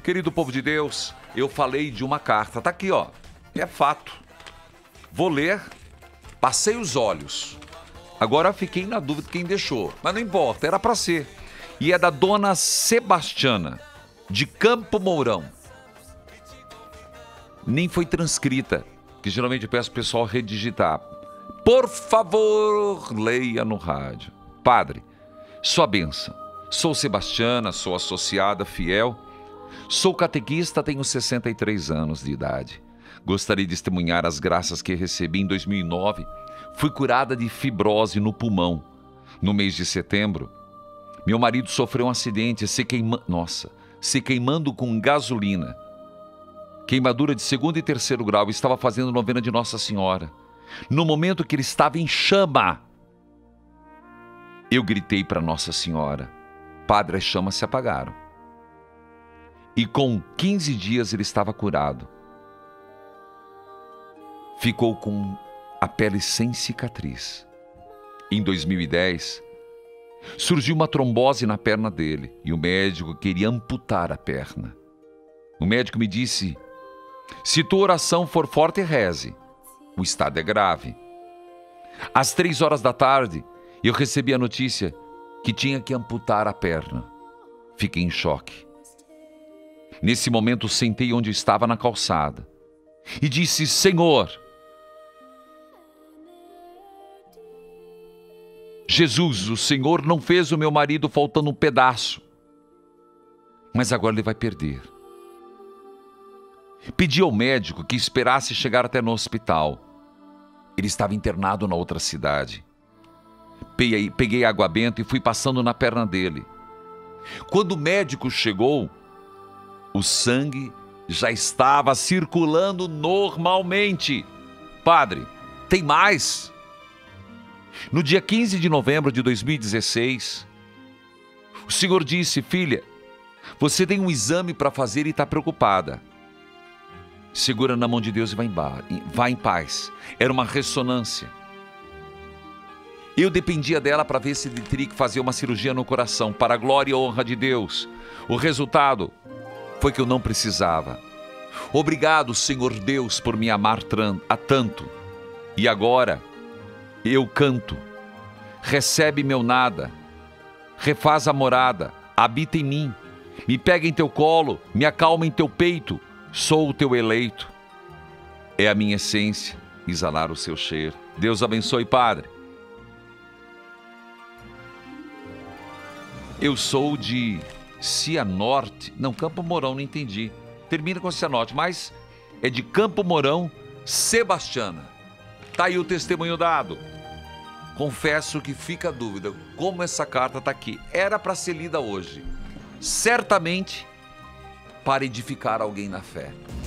Querido povo de Deus, eu falei de uma carta. Tá aqui, ó. É fato. Vou ler. Passei os olhos. Agora fiquei na dúvida quem deixou. Mas não importa, era para ser. E é da dona Sebastiana, de Campo Mourão. Nem foi transcrita, que geralmente eu peço ao pessoal redigitar. Por favor, leia no rádio. Padre, sua bênção. Sou Sebastiana, sou associada fiel. Sou catequista, tenho 63 anos de idade. Gostaria de testemunhar as graças que recebi em 2009. Fui curada de fibrose no pulmão. No mês de setembro, meu marido sofreu um acidente se queimando com gasolina. Queimadura de 2º e 3º grau. Estava fazendo novena de Nossa Senhora. No momento que ele estava em chama, eu gritei para Nossa Senhora. Padre, as chamas se apagaram. E com 15 dias ele estava curado. Ficou com a pele sem cicatriz. Em 2010, surgiu uma trombose na perna dele e o médico queria amputar a perna. O médico me disse: se tua oração for forte, reze. O estado é grave. Às 3 horas da tarde, eu recebi a notícia que tinha que amputar a perna. Fiquei em choque. Nesse momento, sentei onde estava na calçada e disse: Senhor, Jesus, o Senhor não fez o meu marido faltando um pedaço, mas agora ele vai perder. Pedi ao médico que esperasse chegar até no hospital. Ele estava internado na outra cidade. Peguei água benta e fui passando na perna dele. Quando o médico chegou, o sangue já estava circulando normalmente. Padre, tem mais. No dia 15 de novembro de 2016, o Senhor disse: filha, você tem um exame para fazer e está preocupada. Segura na mão de Deus e vá em paz. Era uma ressonância. Eu dependia dela para ver se ele teria que fazer uma cirurgia no coração, para a glória e a honra de Deus. O resultado foi que eu não precisava. Obrigado, Senhor Deus, por me amar tanto. E agora eu canto. Recebe meu nada. Refaz a morada. Habita em mim. Me pega em teu colo. Me acalma em teu peito. Sou o teu eleito. É a minha essência exalar o seu cheiro. Deus abençoe, Padre. Eu sou de Cianorte. Não, Campo Mourão, não entendi. Termina com Cianorte, mas é de Campo Mourão, Sebastiana. Tá aí o testemunho dado. Confesso que fica a dúvida como essa carta tá aqui. Era para ser lida hoje. Certamente para edificar alguém na fé.